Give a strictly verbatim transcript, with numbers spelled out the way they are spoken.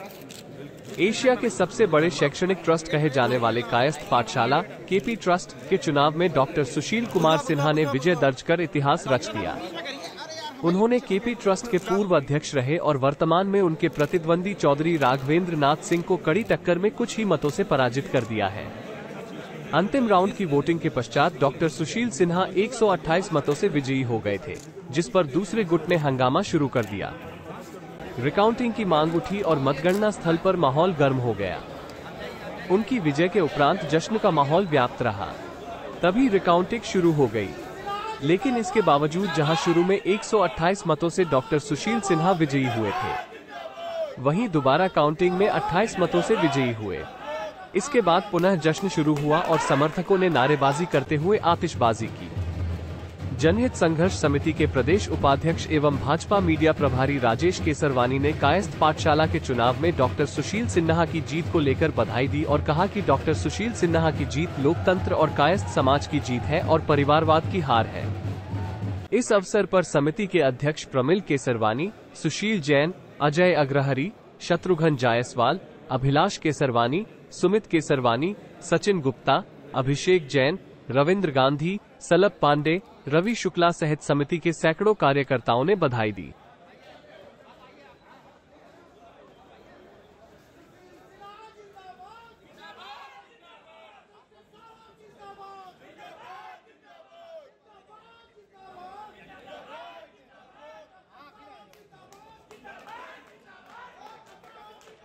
Asia के सबसे बड़े शैक्षणिक ट्रस्ट कहे जाने वाले कायस्थ पाठशाला केपी ट्रस्ट के चुनाव में डॉक्टर सुशील कुमार सिन्हा ने विजय दर्ज कर इतिहास रच दिया। उन्होंने केपी ट्रस्ट के पूर्व अध्यक्ष रहे और वर्तमान में उनके प्रतिद्वंदी चौधरी राघवेंद्र नाथ सिंह को कड़ी टक्कर में कुछ ही मतों से पराजित कर दिया है। अंतिम राउंड की वोटिंग के पश्चात डॉक्टर सुशील सिन्हा एक सौ अट्ठाईस मतों से विजयी हो गए थे, जिस पर दूसरे गुट ने हंगामा शुरू कर दिया। रिकाउंटिंग की मांग उठी और मतगणना स्थल पर माहौल गर्म हो गया। उनकी विजय के उपरांत जश्न का माहौल व्याप्त रहा। तभी रिकाउंटिंग शुरू हो गई, लेकिन इसके बावजूद जहां शुरू में एक सौ अट्ठाईस मतों से डॉक्टर सुशील सिन्हा विजयी हुए थे, वहीं दोबारा काउंटिंग में अट्ठाईस मतों से विजयी हुए। इसके बाद पुनः जश्न शुरू हुआ और समर्थकों ने नारेबाजी करते हुए आतिशबाजी की। जनहित संघर्ष समिति के प्रदेश उपाध्यक्ष एवं भाजपा मीडिया प्रभारी राजेश केसरवानी ने कायस्थ पाठशाला के चुनाव में डॉक्टर सुशील सिन्हा की जीत को लेकर बधाई दी और कहा कि डॉक्टर सुशील सिन्हा की जीत लोकतंत्र और कायस्थ समाज की जीत है और परिवारवाद की हार है। इस अवसर पर समिति के अध्यक्ष प्रमिल केसरवानी, सुशील जैन, अजय अग्रहरी, शत्रुघ्न जायसवाल, अभिलाष केसरवानी, सुमित केसरवानी, सचिन गुप्ता, अभिषेक जैन, रविंद्र गांधी, सलभ पांडे, रवि शुक्ला सहित समिति के सैकड़ों कार्यकर्ताओं ने बधाई दी।